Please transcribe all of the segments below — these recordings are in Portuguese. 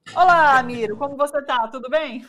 Olá, Miro, como você tá? Tudo bem?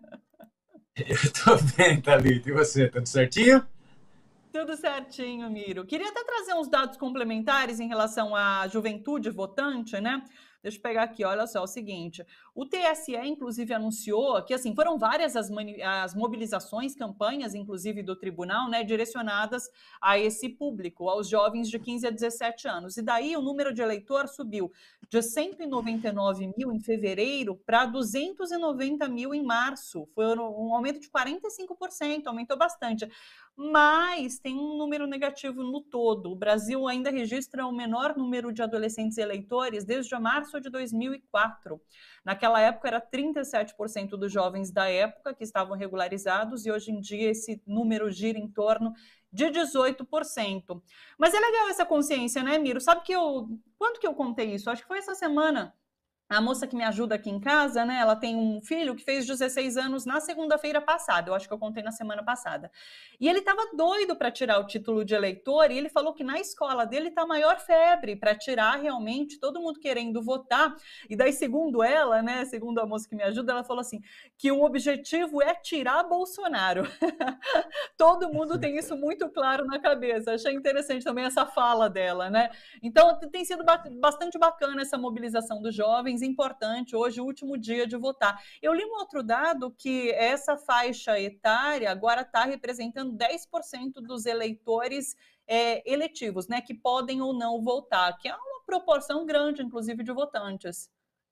Eu tô bem, Thalita. E você, tudo certinho? Tudo certinho, Miro. Queria até trazer uns dados complementares em relação à juventude votante, né? Deixa eu pegar aqui, olha só, é o seguinte. O TSE, inclusive, anunciou que, assim, foram várias as mobilizações, campanhas, inclusive, do tribunal, né, direcionadas a esse público, aos jovens de 15 a 17 anos. E daí o número de eleitor subiu de 199 mil em fevereiro para 290 mil em março. Foi um aumento de 45%, aumentou bastante, mas tem um número negativo no todo. O Brasil ainda registra o menor número de adolescentes eleitores desde março de 2004. Naquela época, era 37% dos jovens da época que estavam regularizados, e hoje em dia esse número gira em torno de 18%. Mas é legal essa consciência, né, Miro? Sabe que quando que eu contei isso? Acho que foi essa semana. A moça que me ajuda aqui em casa, né? Ela tem um filho que fez 16 anos na segunda-feira passada. Eu acho que eu contei na semana passada. E ele estava doido para tirar o título de eleitor, e ele falou que na escola dele está a maior febre para tirar, realmente, todo mundo querendo votar. E daí, segundo ela, né? Segundo a moça que me ajuda, ela falou assim: que o objetivo é tirar Bolsonaro. Todo mundo tem isso muito claro na cabeça. Achei interessante também essa fala dela, né? Então, tem sido bastante bacana essa mobilização dos jovens, importante, hoje, o último dia de votar. Eu li um outro dado que essa faixa etária agora está representando 10% dos eleitores eletivos, né, que podem ou não votar, que é uma proporção grande, inclusive, de votantes.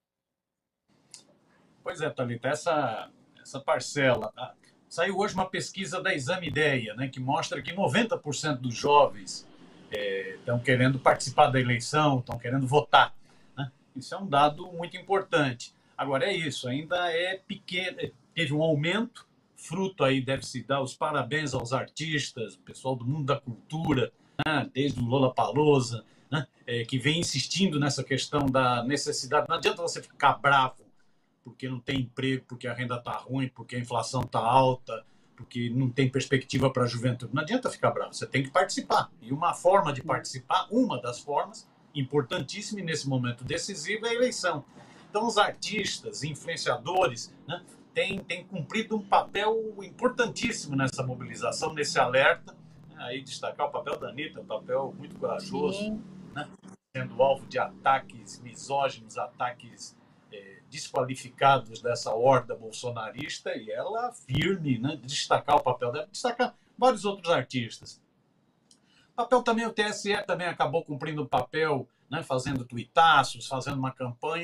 Pois é, Thalita, essa parcela. Saiu hoje uma pesquisa da Exame Ideia, né, que mostra que 90% dos jovens estão querendo participar da eleição, estão querendo votar. Né? Isso é um dado muito importante. Agora, é isso, ainda é pequeno, teve um aumento, fruto aí deve-se dar os parabéns aos artistas, o pessoal do mundo da cultura, né, desde o Lollapalooza, né, que vem insistindo nessa questão da necessidade. Não adianta você ficar bravo porque não tem emprego, porque a renda está ruim, porque a inflação está alta, porque não tem perspectiva para a juventude. Não adianta ficar bravo, você tem que participar. E uma forma de participar, uma das formas, importantíssima e nesse momento decisivo, é a eleição. Então, os artistas, influenciadores, né, têm cumprido um papel importantíssimo nessa mobilização, nesse alerta. Aí destacar o papel da Anitta, um papel muito corajoso, Sim. né, sendo alvo de ataques misóginos, ataques desqualificados dessa horda bolsonarista, e ela firme, né, destacar o papel dela, destacar vários outros artistas. O papel também, o TSE também acabou cumprindo o papel, né, fazendo tuitaços, fazendo uma campanha.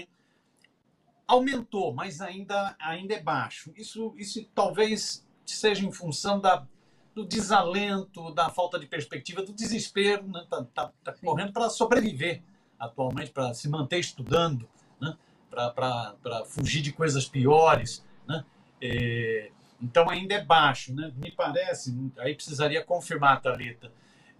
Aumentou, mas ainda é baixo. Isso talvez seja em função do desalento, da falta de perspectiva, do desespero, né? Tá correndo para sobreviver atualmente, para se manter estudando, né? Para fugir de coisas piores. Né? Então ainda é baixo. Né? Me parece, aí precisaria confirmar, Thalita,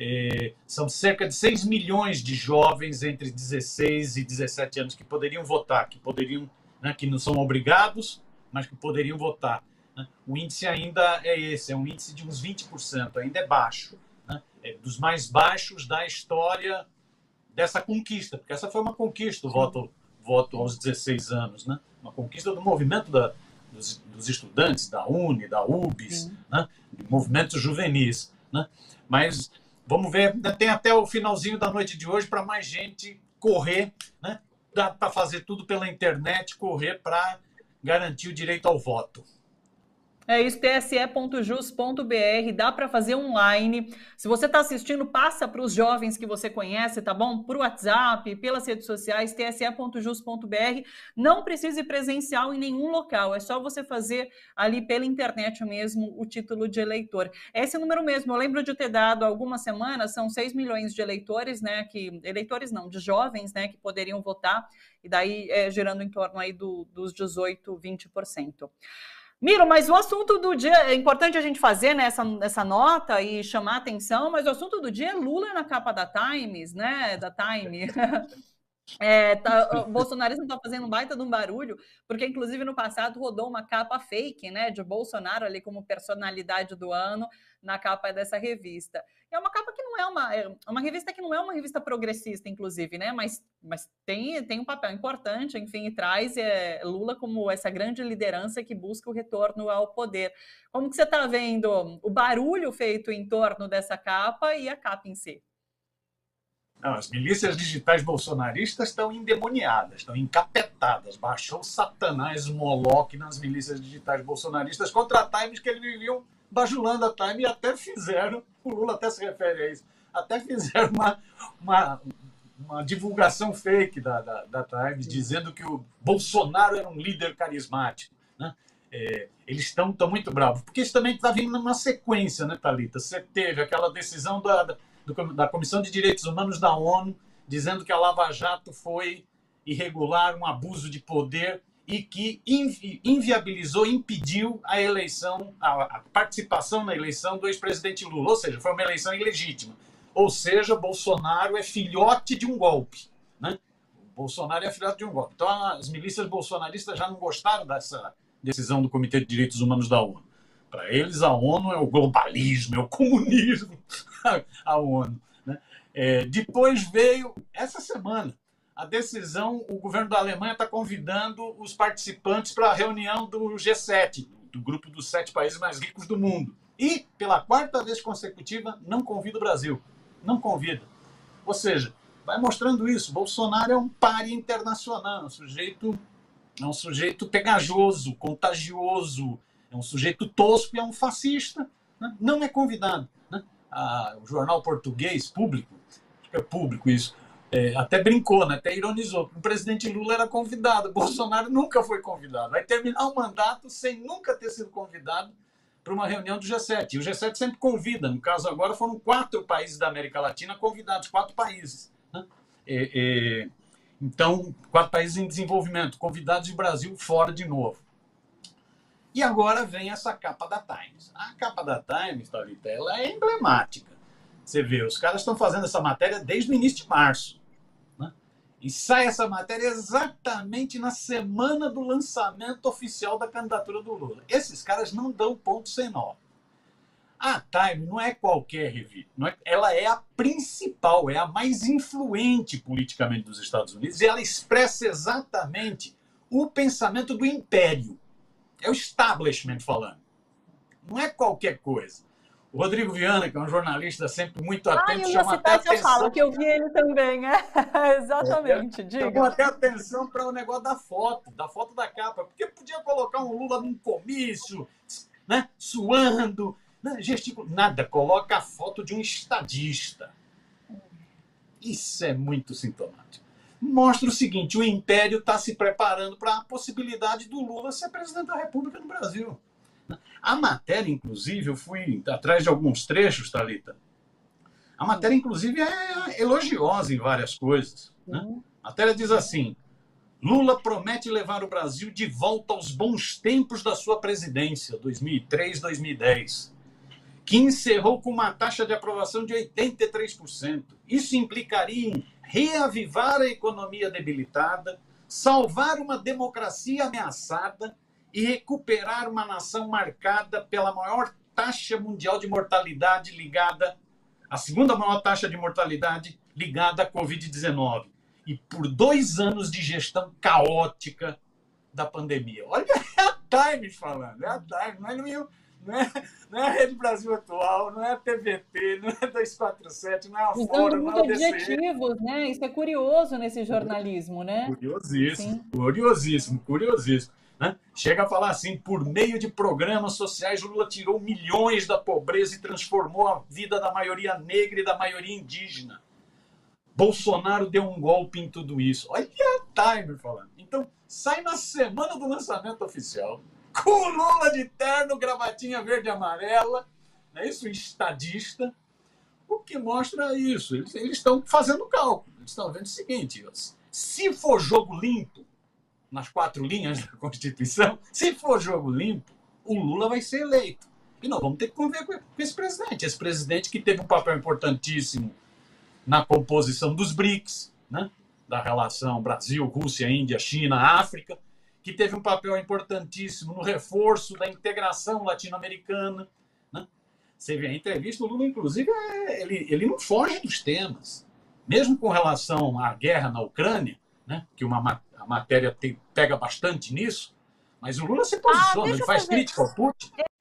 são cerca de 6 milhões de jovens entre 16 e 17 anos que poderiam votar, que poderiam, né, que não são obrigados, mas que poderiam votar. Né? O índice ainda é esse, é um índice de uns 20%, ainda é baixo. Né? É dos mais baixos da história dessa conquista, porque essa foi uma conquista, o voto aos 16 anos, né? Uma conquista do movimento dos estudantes, da UNE, da UBS, né? De movimentos juvenis. Né? Mas vamos ver, tem até o finalzinho da noite de hoje para mais gente correr, né? Dá para fazer tudo pela internet, correr para garantir o direito ao voto. É isso, tse.jus.br, dá para fazer online. Se você está assistindo, passa para os jovens que você conhece, tá bom? Por WhatsApp, pelas redes sociais, tse.jus.br. Não precisa ir presencial em nenhum local, é só você fazer ali pela internet mesmo o título de eleitor. É esse número mesmo, eu lembro de ter dado algumas semanas, são 6 milhões de eleitores, né? Eleitores não, de jovens, né? Que poderiam votar, e daí gerando em torno aí dos 18, 20%. Miro, mas o assunto do dia, é importante a gente fazer, né, essa nota e chamar a atenção, mas o assunto do dia é Lula na capa da Times, né, da Time. O bolsonarismo está fazendo um baita de um barulho, porque inclusive no passado rodou uma capa fake, né, de Bolsonaro ali como personalidade do ano na capa dessa revista. E é uma capa que não é uma revista que não é uma revista progressista, inclusive, né, mas tem um papel importante, enfim, e traz Lula como essa grande liderança que busca o retorno ao poder. Como que você está vendo o barulho feito em torno dessa capa e a capa em si? Não, as milícias digitais bolsonaristas estão endemoniadas, estão encapetadas. Baixou Satanás Moloque nas milícias digitais bolsonaristas contra a Times, que eles viviam bajulando a Times, e até fizeram, o Lula até se refere a isso, até fizeram uma divulgação fake da Times, dizendo que o Bolsonaro era um líder carismático. Né? Eles estão muito bravos, porque isso também está vindo numa sequência, né, Thalita? Você teve aquela decisão da Comissão de Direitos Humanos da ONU, dizendo que a Lava Jato foi irregular, um abuso de poder e que inviabilizou, impediu a eleição, a participação na eleição do ex-presidente Lula, ou seja, foi uma eleição ilegítima. Ou seja, Bolsonaro é filhote de um golpe. Né? Bolsonaro é filhote de um golpe. Então, as milícias bolsonaristas já não gostaram dessa decisão do Comitê de Direitos Humanos da ONU. Para eles, a ONU é o globalismo, é o comunismo, a ONU. Né? Depois veio, essa semana, a decisão, o governo da Alemanha está convidando os participantes para a reunião do G7, do grupo dos 7 países mais ricos do mundo. E, pela 4ª vez consecutiva, não convida o Brasil. Não convida. Ou seja, vai mostrando isso. Bolsonaro é um pária internacional, é um sujeito pegajoso, contagioso, é um sujeito tosco e é um fascista. Né? Não é convidado. Né? O jornal português, Público, acho que é Público isso, até brincou, né? Até ironizou. O presidente Lula era convidado, Bolsonaro nunca foi convidado. Vai terminar o mandato sem nunca ter sido convidado para uma reunião do G7. E o G7 sempre convida. No caso agora foram 4 países da América Latina convidados, 4 países. Né? Então, 4 países em desenvolvimento, convidados, e o Brasil fora de novo. E agora vem essa capa da Times. A capa da Times, Thalita, ela é emblemática. Você vê, os caras estão fazendo essa matéria desde o início de março. Né? E sai essa matéria exatamente na semana do lançamento oficial da candidatura do Lula. Esses caras não dão ponto sem nó. A Time não é qualquer revista. Ela é a principal, é a mais influente politicamente dos Estados Unidos, e ela expressa exatamente o pensamento do império. É o establishment falando. Não é qualquer coisa. O Rodrigo Viana, que é um jornalista sempre muito atento, chama até atenção. Eu falo que eu vi ele também, exatamente, diga. Chamou até atenção para o negócio da foto da capa, porque podia colocar um Lula num comício, né, suando, né, gesticulando, nada, coloca a foto de um estadista. Isso é muito sintomático. Mostra o seguinte, o império está se preparando para a possibilidade do Lula ser presidente da República no Brasil. A matéria, inclusive, eu fui atrás de alguns trechos, Thalita. A matéria, inclusive, é elogiosa em várias coisas. Né? A matéria diz assim, Lula promete levar o Brasil de volta aos bons tempos da sua presidência, 2003-2010, que encerrou com uma taxa de aprovação de 83%. Isso implicaria em reavivar a economia debilitada, salvar uma democracia ameaçada e recuperar uma nação marcada pela maior taxa mundial de mortalidade ligada, a segunda maior taxa de mortalidade ligada à Covid-19, e por 2 anos de gestão caótica da pandemia. Olha, é a Times falando, é a Times, não é a Rede Brasil Atual, não é a TVT, não é 247, não é a Fórum, não é a DC. Objetivos, né? Isso é curioso nesse jornalismo, né? Curiosíssimo. Né? Chega a falar assim, por meio de programas sociais, Lula tirou milhões da pobreza e transformou a vida da maioria negra e da maioria indígena. Bolsonaro deu um golpe em tudo isso. Olha a Time falando. Então, sai na semana do lançamento oficial, com o Lula de terno, gravatinha verde e amarela, não é isso? Estadista. O que mostra isso? Eles estão fazendo cálculo. Eles estão vendo o seguinte, se for jogo limpo, nas 4 linhas da Constituição, se for jogo limpo, o Lula vai ser eleito. E nós vamos ter que conviver com esse presidente. Esse presidente que teve um papel importantíssimo na composição dos BRICS, né? da relação Brasil, Rússia, Índia, China, África, que teve um papel importantíssimo no reforço da integração latino-americana. Né? Você vê a entrevista, o Lula, inclusive, ele não foge dos temas. Mesmo com relação à guerra na Ucrânia, né, que a matéria pega bastante nisso, mas o Lula se posiciona, ele faz crítica ao Putin.